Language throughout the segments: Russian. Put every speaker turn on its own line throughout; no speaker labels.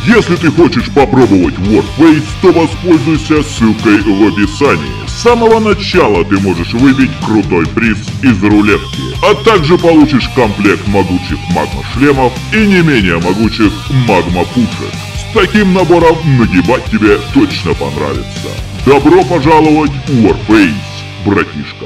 Если ты хочешь попробовать Warface, то воспользуйся ссылкой в описании. С самого начала ты можешь выбить крутой приз из рулетки, а также получишь комплект могучих магма-шлемов и не менее могучих магма-пушек. С таким набором нагибать тебе точно понравится. Добро пожаловать в Warface, братишка.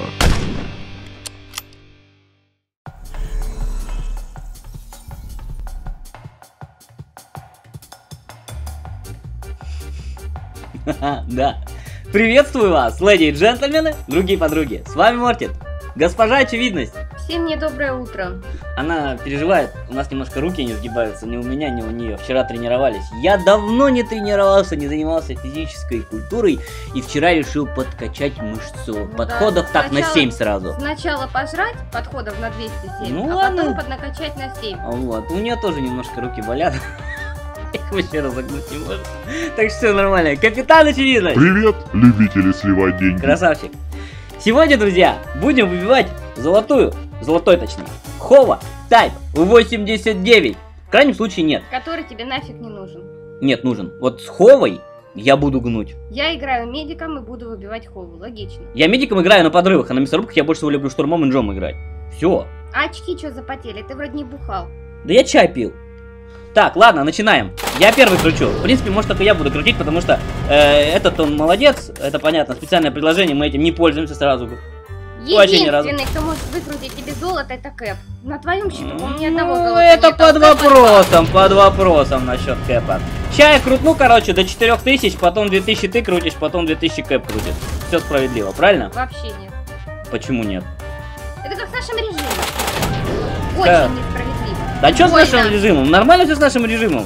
Да. Приветствую вас, леди и джентльмены, другие подруги. С вами Мортит, госпожа очевидность.
Всем мне доброе утро.
Она переживает, у нас немножко руки не сгибаются, ни у меня, ни у нее. Вчера тренировались. Я давно не тренировался, не занимался физической культурой. И вчера решил подкачать мышцу. Подходов
да,
так на 7 сразу.
Сначала пожрать, подходов на 207,
ну,
а
ладно.
потом поднакачать на 7.
Вот, у нее тоже немножко руки болят. Их вообще разогнуть не может. Так что все нормально. Капитан очевидность.
Привет, любители сливать деньги.
Красавчик. Сегодня, друзья, будем выбивать золотой точнее, Хова Type 89. В крайнем случае нет.
Который тебе нафиг не нужен.
Нет, нужен. Вот с Ховой я буду гнуть.
Я играю медиком и буду выбивать Хову, логично.
Я медиком играю на подрывах, а на мясорубках я больше всего люблю штурмом и ножом играть. Все.
А очки что запотели? Ты вроде не бухал.
Да я чай пил. Так, ладно, начинаем. Я первый кручу. В принципе, может, только я буду крутить, потому что этот он молодец. Это понятно, специальное предложение, мы этим не пользуемся сразу.
Единственный, кто может выкрутить тебе золото, это Кэп. На твоем счету у меня одного
Ну,
золота
это
нет,
под вопросом насчет Кэпа. Сейчас я крутну, короче, до 4000, потом 2000 ты крутишь, потом 2000 Кэп крутит. Все справедливо, правильно?
Вообще нет.
Почему нет?
Это как в нашем режиме. Очень несправедливо.
Да что с нашим режимом? Нормально все с нашим режимом.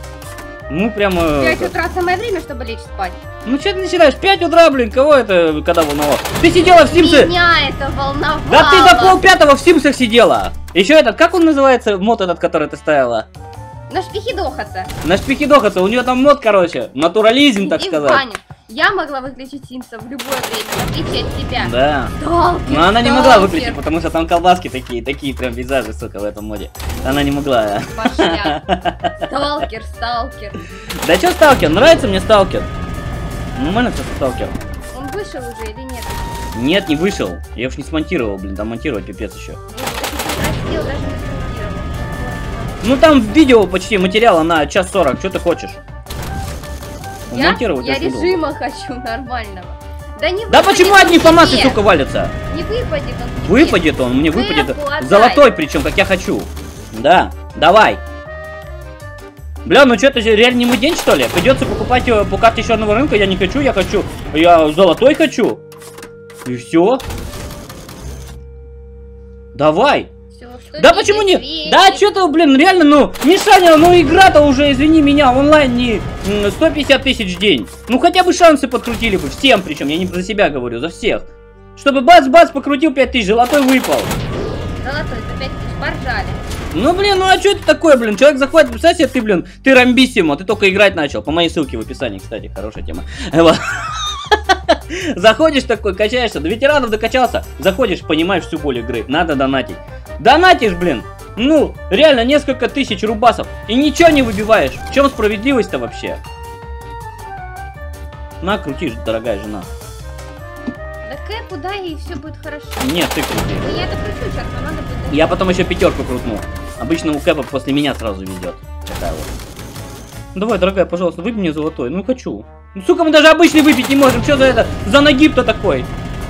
Ну, прямо...
5 утра самое время, чтобы лечь спать.
Ну, что ты начинаешь? 5 утра, блин, кого это, когда волновало? Ты сидела в Симсах...
Меня это волновало.
Да ты до 4:30 в Симсах сидела. Еще этот, как он называется, мод этот, который ты ставила?
На шпихидохаться.
На шпихидохаться, у нее там мод, короче, натурализм, так сказать.
Я могла выключить Симсов в любое время, в отличие от тебя.
Да.
Сталкер,
но она не могла выключить, потому что там колбаски такие прям пейзажи, сука, в этом моде. Она не могла.
Пошля. Сталкер.
Да что сталкер? Нравится мне сталкер. Нормально все сталкер.
Он вышел уже или нет?
Нет, не вышел. Я уж не смонтировал, блин, там монтировать пипец еще.
Я даже не смонтировал.
Ну там видео почти материала на 1:40, что ты хочешь?
Я режима хочу нормального.
Да почему одни фамасы, сука, валятся?
Не выпадет он.
Выпадет он, мне выпадет. Золотой причем, как я хочу. Да, давай. Бля, ну что, это реально не мой день, что ли? Придется покупать по карте черного рынка, я не хочу, я золотой хочу. И все. Давай. Да почему нет? Да что-то, блин, реально, ну, Мишаня, ну игра-то уже, извини меня, онлайн не 150 тысяч в день. Ну хотя бы шансы подкрутили бы, всем причем, я не за себя говорю, за всех. Чтобы бац-бац покрутил 5000, золотой выпал.
Золотой за 5000, поржали.
Ну блин, ну а что это такое, блин? Человек заходит, представь себе, ты, блин, ты рамбиссимо, ты только играть начал. По моей ссылке в описании, кстати, хорошая тема. Заходишь такой, качаешься, до ветеранов докачался, заходишь, понимаешь всю боль игры, надо донатить. Донатишь, блин, ну, реально несколько тысяч рубасов, и ничего не выбиваешь. В чем справедливость-то вообще? На, крутишь, дорогая жена.
Да Кэпу дай, и все будет хорошо.
Нет, ты крути.
Да я это кручу сейчас, но надо будет...
Я потом еще 5 крутну. Обычно у Кэпа после меня сразу ведет. Такая вот. Ну, давай, дорогая, пожалуйста, выбей мне золотой. Ну, хочу. Ну, сука, мы даже обычный выпить не можем. Что за это? За нагиб-то такой?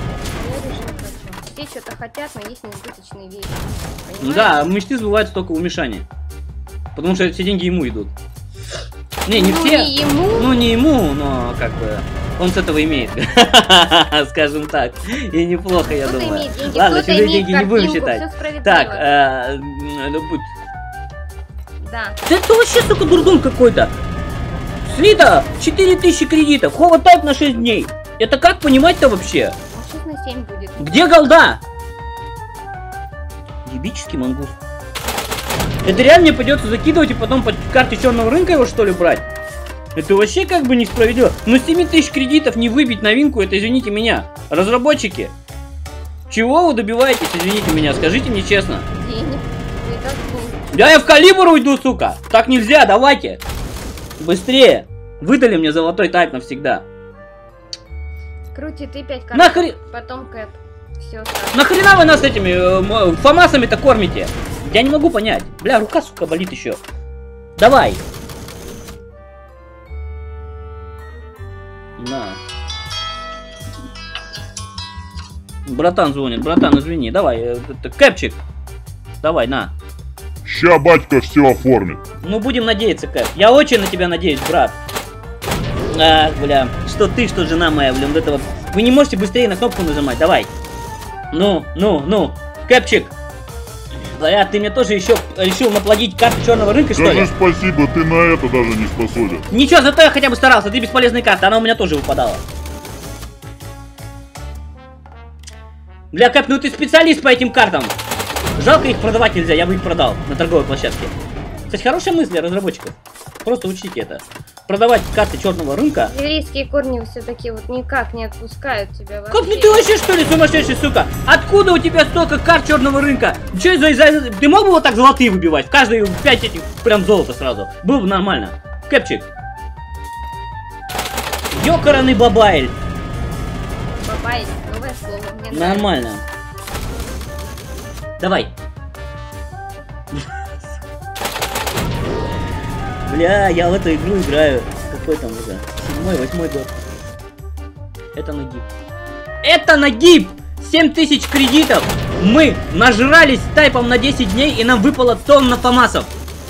Все что-то хотят, но есть неизбыточные вещи.
Понимаешь? Да, мечты сбываются только у Мишани. Потому что все деньги ему идут. Не, не все.
Не ему.
Ну, не ему, но как бы он с этого имеет. Скажем так. И неплохо, я думаю. Ладно, чужие деньги не будем считать. Так,
да.
Это вообще, сука, дурдом какой-то. Слито 4000 кредитов. Хова Type на 6 дней. Это как понимать-то вообще?
6 на 7 будет.
Где голда? Ебический мангус. Это реально мне придется закидывать и потом по карте черного рынка его, что ли, брать? Это вообще как бы несправедливо. Но 7000 кредитов не выбить новинку, это, извините меня, разработчики. Чего вы добиваетесь, извините меня, скажите мне честно.
Денег.
Да я в калибр уйду, сука. Так нельзя, давайте. Быстрее! Выдали мне золотой тайп навсегда.
Крути, ты 5 карт.
Нахрен...
Потом кэп. Все.
Нахрена вы нас этими фамасами-то кормите? Я не могу понять. Бля, рука, сука, болит еще. Давай. На. Братан звонит. Братан, извини. Давай, кэпчик. Давай, на.
Ща батька все оформит.
Ну, будем надеяться, Кэп. Я очень на тебя надеюсь, брат. Ах, бля. Что ты, что жена моя, блин, вот это вот. Вы не можете быстрее на кнопку нажимать, давай. Ну. Кэпчик. Бля, ты мне тоже еще решил наплодить карту черного рынка, что ли?
Скажи спасибо, ты на это даже не способен.
Ничего, зато я хотя бы старался. Ты бесполезная карта, она у меня тоже выпадала. Бля, Кэп, ну ты специалист по этим картам. Жалко, их продавать нельзя, я бы их продал на торговой площадке. Кстати, хорошая мысль для разработчиков. Просто учтите это. Продавать карты черного рынка.
Еврейские корни все-таки вот никак не отпускают тебя вообще.
Как, ну ты вообще что ли сумасшедший, сука? Откуда у тебя столько карт черного рынка? Че за... Ты мог бы вот так золотые выбивать? В каждой 5 этих прям золото сразу. Было бы нормально. Кэпчик. Ёкараный бабайль.
Бабайль, новое слово. Мне
Нормально. Давай. Бля, я в эту игру играю. Какой там уже? 7-й, 8-й год. Это нагиб. Это нагиб! 7000 кредитов! Мы нажрались тайпом на 10 дней, и нам выпало тонна фамасов.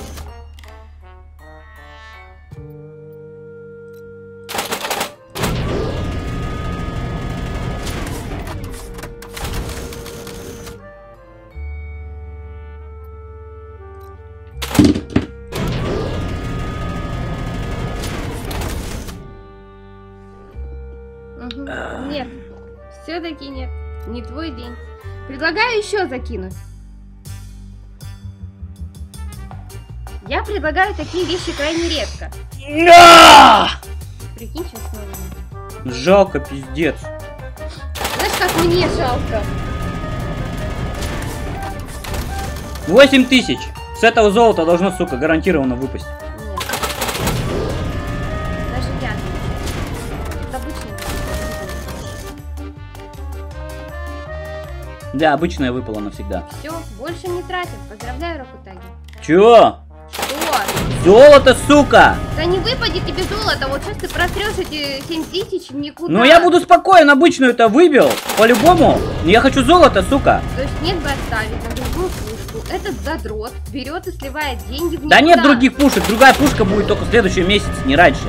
Нет, все-таки нет. Не твой день. Предлагаю еще закинуть. Я предлагаю такие вещи крайне редко. Прикинь, сейчас снова.
Жалко, пиздец.
Знаешь, как мне жалко?
8000. С этого золота должно, сука, гарантированно выпасть.
Нет. Даже я. Это обычный.
Да, обычная выпала навсегда.
Все, больше не тратим. Поздравляю, Рокутаги.
Чё?
Что?
Золото, сука!
Да не выпадет тебе золото, вот сейчас ты протрешь эти 7000 никуда.
Ну я буду спокоен, обычную-то выбил, по-любому. Но я хочу золото, сука.
То есть нет бы оставить на другую пушку. Этот задрот берет и сливает деньги в никуда.
Да нет других пушек, другая пушка будет только в следующем месяце, не раньше.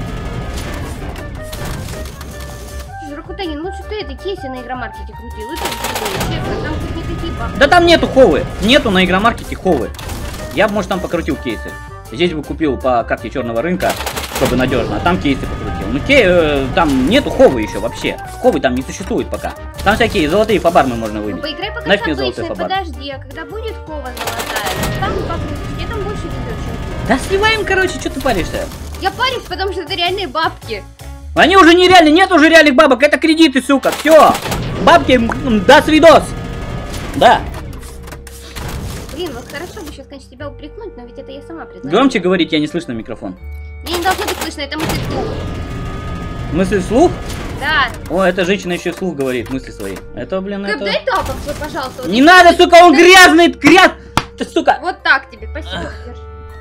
Рокутаги, лучше ты этой кейсы на игромаркете крутил. Это честно, там хоть никакие бабки.
Да там нету ховы, нету на игромаркете ховы. Я бы, может, там покрутил кейсы. Здесь бы купил по карте черного рынка, чтобы надежно, а там кейсы покрутил. Ну там нету ховы еще вообще. Ховы там не существует пока. Там всякие золотые фабармы можно выбить.
Ну, поиграй пока
Знаешь,
с
мне золотой
обычной,
фабар.
подожди, а когда будет хова золотая, там покрутить, тебе там больше везет, чем.
Да сливаем, короче, что ты паришься?
Я парюсь, потому что это реальные бабки.
Они уже нереальны, нет уже реальных бабок, это кредиты, сука, все. Бабки, до свидос. Да.
Блин, вот хорошо бы сейчас, конечно, тебя упрекнуть, но ведь это я сама предложила.
Громче говорить, я не слышно в микрофон.
Мне не должно быть слышно, это мысли вслух.
Мысли вслух?
Да.
О, эта женщина еще вслух говорит мысли свои. Это, блин,
Кэп,
это...
дай тапок свой, пожалуйста. Вот
Не надо, сука, он грязный, Ты, сука.
Вот так тебе, спасибо. Держи.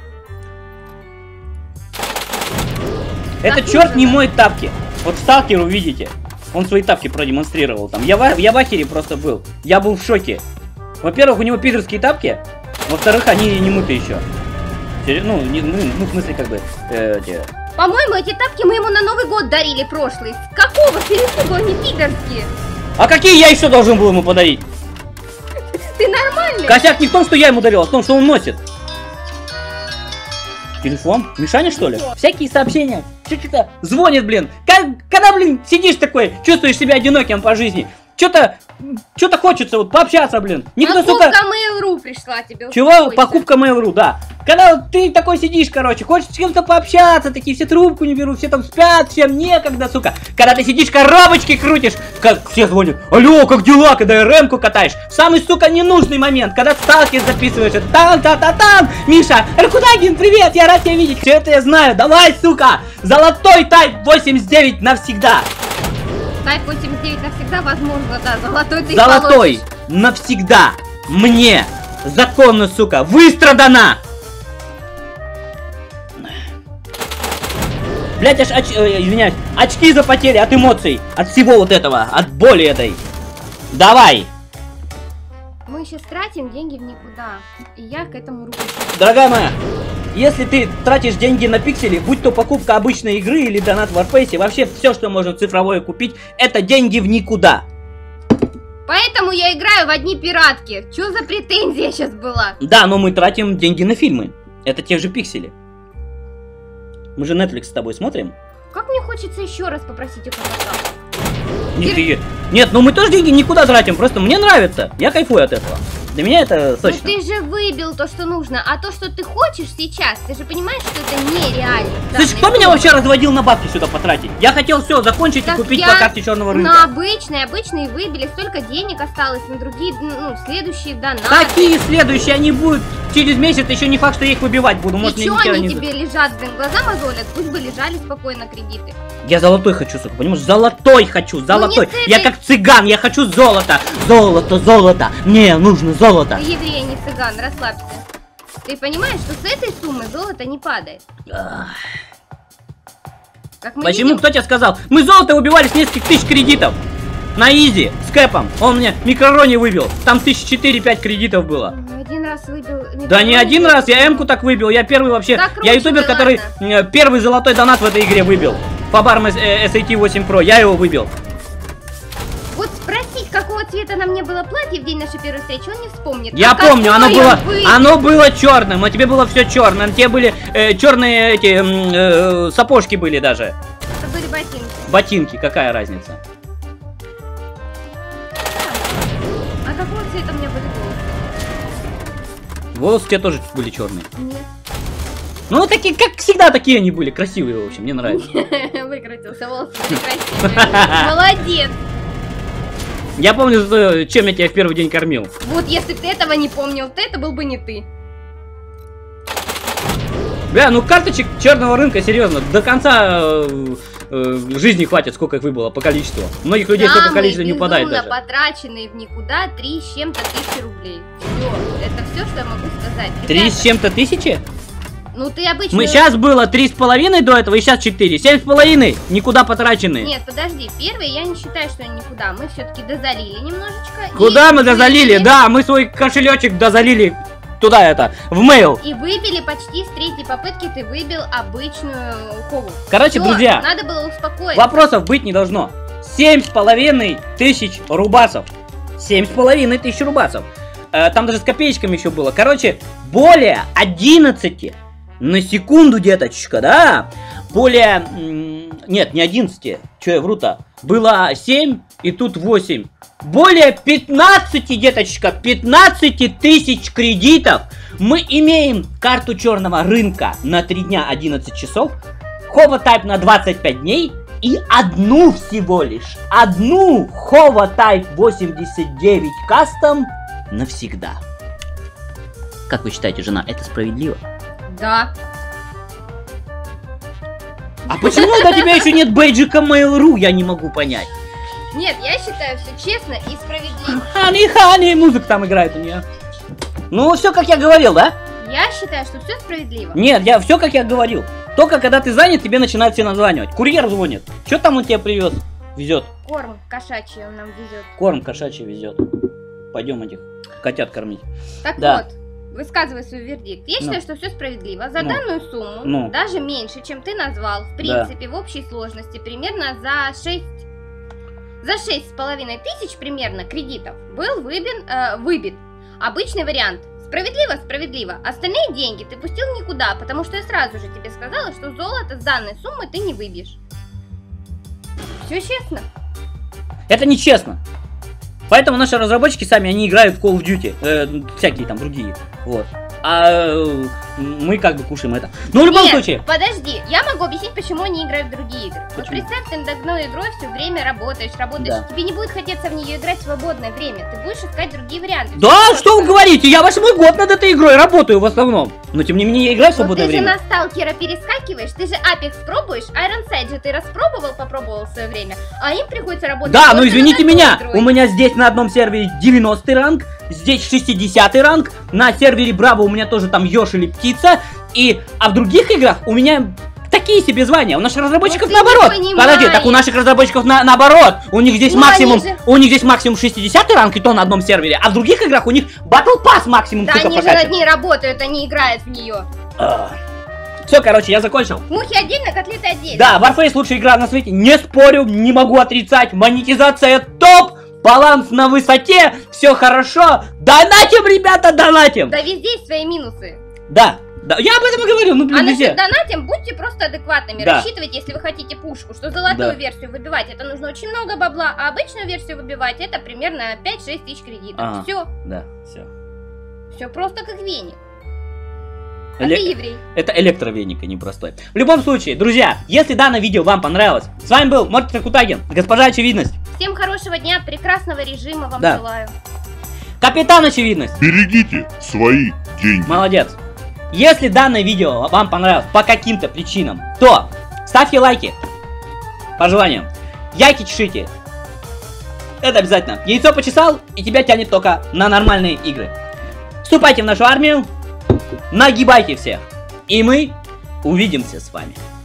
Это
Так
черт не
нужно.
моет тапки. Вот сталкер увидите. Он свои тапки продемонстрировал там. Я в ахере просто был. Я был в шоке. Во-первых, у него пидорские тапки. Во-вторых, они не мыты еще. Ну, в смысле, как бы...
По-моему, эти тапки мы ему на Новый год дарили прошлый. С какого перепугу они пидорские?
А какие я еще должен был ему подарить?
Ты нормальный?
Косяк не в том, что я ему дарил, а в том, что он носит. Телефон? Мишаня, что ли? Всякие сообщения. Что-то звонит, блин. Когда, блин, сидишь такой, чувствуешь себя одиноким по жизни. Что-то хочется вот пообщаться, блин. Никто,
Покупка
сука...
Mail.ru пришла тебе.
Чего?
успокойся.
Покупка Mail.ru, да. Когда вот ты такой сидишь, короче, хочешь с кем-то пообщаться, такие все трубку не берут, все там спят, всем некогда, сука. Когда ты сидишь, коробочки крутишь, как все звонят, алло, как дела, когда РМ-ку катаешь. Самый, сука, ненужный момент, когда сталкер записываешь, там, Миша, Аркудагин, привет, я рад тебя видеть. Все это я знаю, давай, сука, золотой Type 89 навсегда.
Type 89 навсегда, возможно, да, золотой ты
Золотой навсегда мне законно, сука, выстрадано. Блять, извиняюсь, очки запотели от эмоций, от всего вот этого, от боли этой. Давай.
Мы сейчас тратим деньги в никуда, и я к этому руку.
Дорогая моя, если ты тратишь деньги на пиксели, будь то покупка обычной игры или донат в Warface, вообще все, что можно цифровое купить, это деньги в никуда.
Поэтому я играю в одни пиратки. Чё за претензия сейчас была?
Да, но мы тратим деньги на фильмы. Это те же пиксели. Мы же Netflix с тобой смотрим.
Как мне хочется еще раз попросить у кого-то.
Нет, ну мы тоже деньги никуда тратим, просто мне нравится. Я кайфую от этого. Для меня это сочно.
Ну ты же выбил то, что нужно, а то, что ты хочешь сейчас, ты же понимаешь, что это нереально.
Слышь, кто меня вообще разводил на бабки сюда потратить? Я хотел все закончить и купить по карте черного рынка.
На обычные выбили, столько денег осталось на другие, ну, следующие донаты.
Какие следующие? Они будут через месяц, еще не факт, что я их выбивать буду. Может,
и чё они тебе лежат, блин, глаза мозолят? Пусть бы лежали спокойно кредиты.
Я золотой хочу, сука, понимаешь? Золотой хочу, золотой.
Ну,
я как цыган, я хочу золото. Золото, золото. Мне нужно золото.
Ты еврей, не цыган, расслабься. Ты понимаешь, что с этой суммы золото не падает? Как мы
Почему?
видим...
Кто тебе сказал? Мы золото убивали с нескольких тысяч кредитов. На изи, с кэпом. Он мне микророни выбил. Там 1004-5 кредитов было.
Один раз выбил...
Да не один раз, я М-ку так выбил. Я первый вообще... Я ютубер, который первый золотой донат в этой игре выбил. Фабарм SAT 8 Pro. Я его выбил.
Вот спросить, какого цвета на мне было платье в день нашей первой встречи, он не вспомнит.
Я помню, оно было черным, а тебе было все черное. На тебе были черные эти сапожки были даже.
Это были ботинки.
Ботинки, какая разница?
А какого цвета у меня были волосы?
Волосы у тебя тоже были черные.
Нет.
Ну, такие, как всегда, такие они были. Красивые, в общем, мне нравится.
Выкрутился, волосы были красивые. Молодец.
Я помню, чем я тебя в первый день кормил.
Вот если бы ты этого не помнил, то это был бы не ты.
Бля, ну карточек черного рынка, серьезно, до конца жизни хватит, сколько их выбыло по количеству. Многих людей столько количества не упадает даже.
Потраченные в никуда 3 с чем-то тысячи рублей. Все, это все, что я могу сказать.
3 с чем-то тысячи?
Ну ты обычно...
Мы сейчас было 3,5 до этого, и сейчас 4. 7,5 никуда потраченные.
Нет, подожди, первые я не считаю, что они никуда. Мы все-таки дозалили немножечко.
Куда мы дозалили? Да, мы свой кошелечек дозалили туда это, в мейл.
И выбили почти с 3-й попытки, ты выбил обычную хову.
Короче, всё, друзья,
надо было успокоиться.
Вопросов быть не должно. 7,5 тысяч рубасов. 7,5 тысяч рубасов. Там даже с копеечками еще было. Короче, более 11 на секунду, деточка, да? Более... Нет, не 11. Че я вру-то? Было 7 и тут 8. Более 15, деточка, 15 тысяч кредитов. Мы имеем карту черного рынка на 3 дня 11 часов. Hovo Type на 25 дней. И одну всего лишь. Одну Hovo Type 89 Custom навсегда. Как вы считаете, жена, это справедливо?
Да.
А почему у тебя еще нет бейджика Mail.ru, я не могу понять.
Нет, я считаю все честно и справедливо.
Хани, музыка там играет у нее. Ну, все как я говорил, да?
Я считаю, что все справедливо.
Нет, все как я говорил. Только когда ты занят, тебе начинают все названивать. Курьер звонит. Что там он тебе привез? Везет.
Корм кошачий он нам везет.
Корм кошачий везет. Пойдем этих котят кормить.
Так вот. Высказывай свой вердикт. Я считаю, что все справедливо. За данную сумму, даже меньше, чем ты назвал, в принципе, в общей сложности, примерно за 6,5 тысяч примерно кредитов был выбит. Обычный вариант. Справедливо, справедливо. Остальные деньги ты пустил никуда, потому что я сразу же тебе сказала, что золото с данной суммы ты не выбьешь. Все честно.
Это нечестно. Поэтому наши разработчики сами, они играют в Call of Duty, всякие там другие, вот. мы как бы кушаем это. Но в любом случае...
подожди, я могу объяснить, почему они играют в другие игры. Вот представь, ты над одной игрой все время работаешь, да. Тебе не будет хотеться в нее играть в свободное время. Ты будешь искать другие варианты.
Да, что вы говорите? Я 8-й год над этой игрой работаю в основном. Но тем не менее я играю в свободное время.
Ты же на Сталкера перескакиваешь, ты же Apex пробуешь, Iron Sight же ты попробовал в свое время, а им приходится работать.
Да, но извините меня, у меня здесь на одном сервере 90-й ранг, здесь 60-й ранг, на сервере Браво у меня тоже там Ёж или Птица, а в других играх у меня такие себе звания, у наших разработчиков наоборот. Подожди, так у наших разработчиков наоборот, у них здесь максимум 60-й ранг, и то на одном сервере, а в других играх у них Battle Pass максимум.
Да, они же над ней работают, они играют в нее.
Все, короче, я закончил.
Мухи отдельно, котлеты отдельно.
Да, Warface лучшая игра на свете, не спорю, не могу отрицать, монетизация топ, баланс на высоте, все хорошо, донатим, ребята, донатим.
Да, везде есть свои минусы.
Да, я об этом и говорю, ну блин,
насчет донатим, будьте просто адекватными, да. Рассчитывайте, если вы хотите пушку, что золотую версию выбивать, это нужно очень много бабла, а обычную версию выбивать, это примерно 5-6 тысяч кредитов, все.
Да, все.
Все просто как веник. А ты еврей.
Это электровеник, а не простой. В любом случае, друзья, если данное видео вам понравилось, с вами был Мортис Кутагин, госпожа Очевидность.
Всем хорошего дня, прекрасного режима вам желаю.
Капитан Очевидность.
Берегите свои деньги.
Молодец. Если данное видео вам понравилось по каким-то причинам, то ставьте лайки. По желаниям. Яйки чешите. Это обязательно. Яйцо почесал, и тебя тянет только на нормальные игры. Вступайте в нашу армию. Нагибайте всех. И мы увидимся с вами.